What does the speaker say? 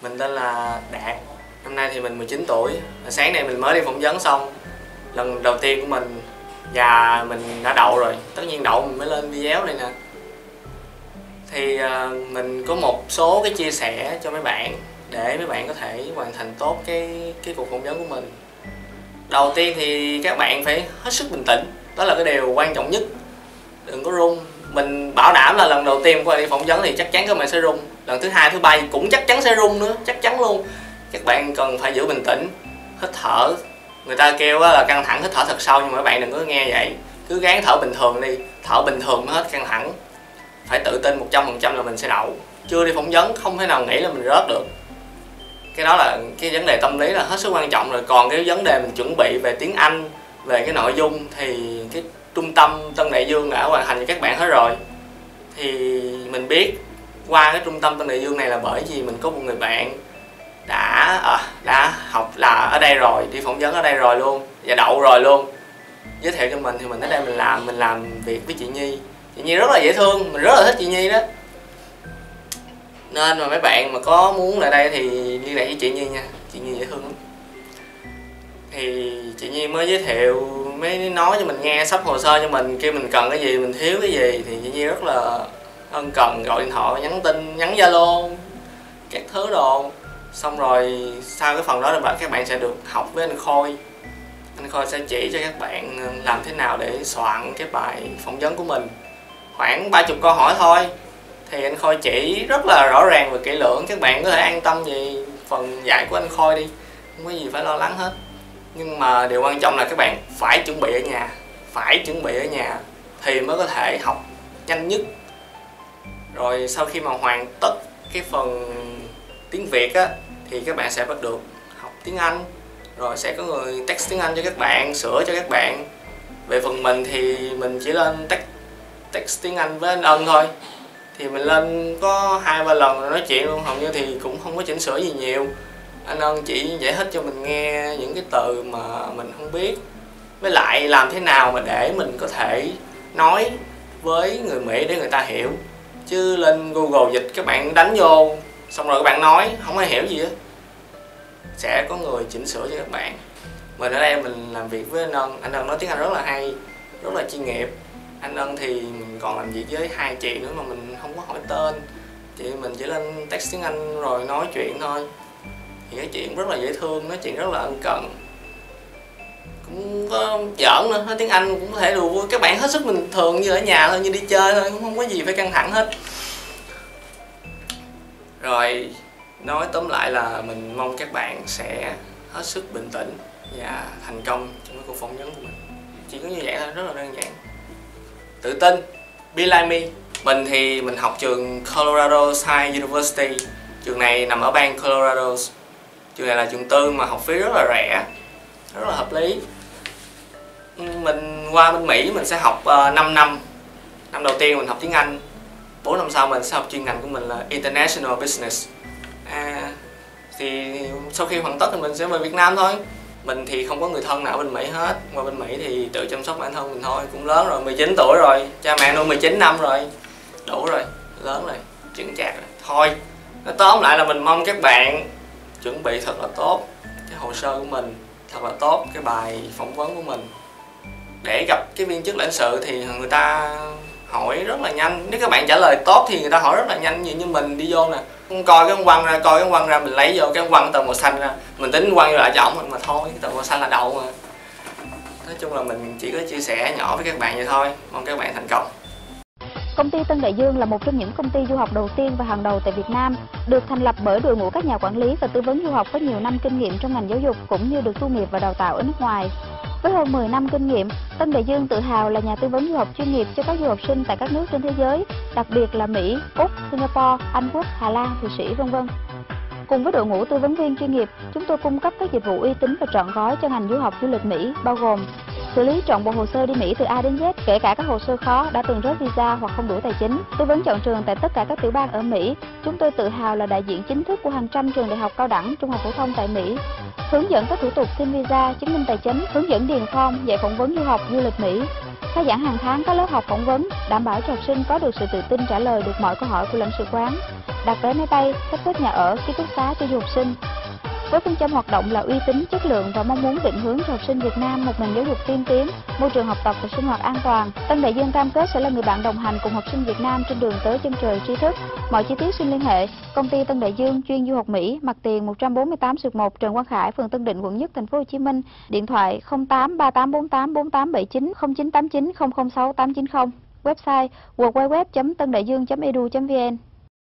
Mình tên là Đạt. Năm nay thì mình 19 tuổi. Sáng nay mình mới đi phỏng vấn xong. Lần đầu tiên của mình và mình đã đậu rồi. Tất nhiên đậu mình mới lên video này nè. Thì mình có một số cái chia sẻ cho mấy bạn để mấy bạn có thể hoàn thành tốt cái cuộc phỏng vấn của mình. Đầu tiên thì các bạn phải hết sức bình tĩnh. Đó là cái điều quan trọng nhất. Đừng có run. Mình bảo đảm là lần đầu tiên của bạn đi phỏng vấn thì chắc chắn các bạn sẽ run. Lần thứ hai, thứ ba cũng chắc chắn sẽ run nữa, chắc chắn luôn. Các bạn cần phải giữ bình tĩnh, hít thở. Người ta kêu là căng thẳng hít thở thật sâu, nhưng mà các bạn đừng có nghe vậy. Cứ gắng thở bình thường đi, thở bình thường mới hết căng thẳng. Phải tự tin 100% là mình sẽ đậu. Chưa đi phỏng vấn không thể nào nghĩ là mình rớt được. Cái đó là cái vấn đề tâm lý là hết sức quan trọng rồi. Còn cái vấn đề mình chuẩn bị về tiếng Anh, về cái nội dung thì cái trung tâm Tân Đại Dương đã hoàn thành cho các bạn hết rồi. Thì mình biết qua cái trung tâm Tân Đại Dương này là bởi vì mình có một người bạn đã học là ở đây rồi, đi phỏng vấn ở đây rồi luôn và đậu rồi luôn. Giới thiệu cho mình thì mình ở đây mình làm việc với chị Nhi. Chị Nhi rất là dễ thương, mình rất là thích chị Nhi đó. Nên mà mấy bạn mà có muốn lại đây thì liên lạc với chị Nhi nha, chị Nhi dễ thương lắm. Thì chị Nhi mới giới thiệu, mới nói cho mình nghe, sắp hồ sơ cho mình, kêu mình cần cái gì, mình thiếu cái gì. Thì chị Nhi rất là ân cần, gọi điện thoại, nhắn tin, nhắn Zalo, các thứ đồ. Xong rồi sau cái phần đó là các bạn sẽ được học với anh Khôi. Anh Khôi sẽ chỉ cho các bạn làm thế nào để soạn cái bài phỏng vấn của mình. Khoảng 30 câu hỏi thôi. Thì anh Khôi chỉ rất là rõ ràng và kỹ lưỡng. Các bạn có thể an tâm về phần dạy của anh Khôi đi, không có gì phải lo lắng hết. Nhưng mà điều quan trọng là các bạn phải chuẩn bị ở nhà. Phải chuẩn bị ở nhà thì mới có thể học nhanh nhất. Rồi sau khi mà hoàn tất cái phần tiếng Việt á, thì các bạn sẽ bắt được học tiếng Anh. Rồi sẽ có người text tiếng Anh cho các bạn, sửa cho các bạn. Về phần mình thì mình chỉ lên text tiếng Anh với anh Ân thôi. Thì mình lên có 2-3 lần rồi nói chuyện luôn, hầu như thì cũng không có chỉnh sửa gì nhiều. Anh Ân chỉ giải thích cho mình nghe những cái từ mà mình không biết. Với lại làm thế nào mà để mình có thể nói với người Mỹ để người ta hiểu. Chứ lên Google dịch các bạn đánh vô, xong rồi các bạn nói, không ai hiểu gì hết. Sẽ có người chỉnh sửa cho các bạn. Mình ở đây mình làm việc với anh Ân nói tiếng Anh rất là hay, rất là chuyên nghiệp. Anh Ân thì mình còn làm việc với 2 chị nữa mà mình không có hỏi tên. Chị mình chỉ lên text tiếng Anh rồi nói chuyện thôi. Thì cái chuyện rất là dễ thương, nói chuyện rất là ân cần. Cũng có giỡn nữa, nói tiếng Anh cũng có thể đùa vui. Các bạn hết sức bình thường như ở nhà thôi, như đi chơi thôi, cũng không có gì phải căng thẳng hết. Rồi nói tóm lại là mình mong các bạn sẽ hết sức bình tĩnh và thành công trong cái cuộc phỏng vấn của mình. Chỉ có như vậy thôi, rất là đơn giản. Tự tin, be like me. Mình thì mình học trường Colorado State University. Trường này nằm ở bang Colorado. Trường này là trường tư mà học phí rất là rẻ, rất là hợp lý. Mình qua bên Mỹ mình sẽ học 5 năm. Năm đầu tiên mình học tiếng Anh, 4 năm sau mình sẽ học chuyên ngành của mình là International Business. Thì sau khi hoàn tất thì mình sẽ về Việt Nam thôi. Mình thì không có người thân nào ở bên Mỹ hết. Qua bên Mỹ thì tự chăm sóc bản thân mình thôi. Cũng lớn rồi, 19 tuổi rồi. Cha mẹ nuôi 19 năm rồi. Đủ rồi, lớn rồi, chững chạc rồi. Thôi, nói tóm lại là mình mong các bạn chuẩn bị thật là tốt cái hồ sơ của mình, thật là tốt cái bài phỏng vấn của mình. Để gặp cái viên chức lãnh sự thì người ta hỏi rất là nhanh. Nếu các bạn trả lời tốt thì người ta hỏi rất là nhanh. Như mình đi vô nè, coi cái ông quăng ra, mình lấy vô cái ông quăng tờ màu xanh ra, mình tính quăng vô lại cho ổng mà thôi, cái tờ màu xanh là đậu mà. Nói chung là mình chỉ có chia sẻ nhỏ với các bạn vậy thôi. Mong các bạn thành công. Công ty Tân Đại Dương là một trong những công ty du học đầu tiên và hàng đầu tại Việt Nam, được thành lập bởi đội ngũ các nhà quản lý và tư vấn du học có nhiều năm kinh nghiệm trong ngành giáo dục cũng như được tu nghiệp và đào tạo ở nước ngoài. Với hơn 10 năm kinh nghiệm, Tân Đại Dương tự hào là nhà tư vấn du học chuyên nghiệp cho các du học sinh tại các nước trên thế giới, đặc biệt là Mỹ, Úc, Singapore, Anh Quốc, Hà Lan, Thụy Sĩ, v.v. Cùng với đội ngũ tư vấn viên chuyên nghiệp, chúng tôi cung cấp các dịch vụ uy tín và trọn gói cho ngành du học du lịch Mỹ, bao gồm xử lý trọn bộ hồ sơ đi Mỹ từ A đến Z, kể cả các hồ sơ khó, đã từng rớt visa hoặc không đủ tài chính. Tư vấn chọn trường tại tất cả các tiểu bang ở Mỹ. Chúng tôi tự hào là đại diện chính thức của hàng trăm trường đại học cao đẳng, trung học phổ thông tại Mỹ. Hướng dẫn các thủ tục xin visa, chứng minh tài chính, hướng dẫn điền form, dạy phỏng vấn du học, du lịch Mỹ. Khai giảng hàng tháng các lớp học phỏng vấn, đảm bảo cho học sinh có được sự tự tin trả lời được mọi câu hỏi của lãnh sự quán. Đặt vé máy bay, sắp xếp nhà ở, ký túc xá cho du học sinh. Với phương châm hoạt động là uy tín, chất lượng và mong muốn định hướng cho học sinh Việt Nam một nền giáo dục tiên tiến, môi trường học tập và sinh hoạt an toàn, Tân Đại Dương cam kết sẽ là người bạn đồng hành cùng học sinh Việt Nam trên đường tới chân trời tri thức. Mọi chi tiết xin liên hệ công ty Tân Đại Dương chuyên du học Mỹ, mặt tiền 148/1 Trần Quang Khải, phường Tân Định, quận Nhất, thành phố Hồ Chí Minh. Điện thoại 0838484879 0989 006 890. Website www.tandaiduong.edu.vn.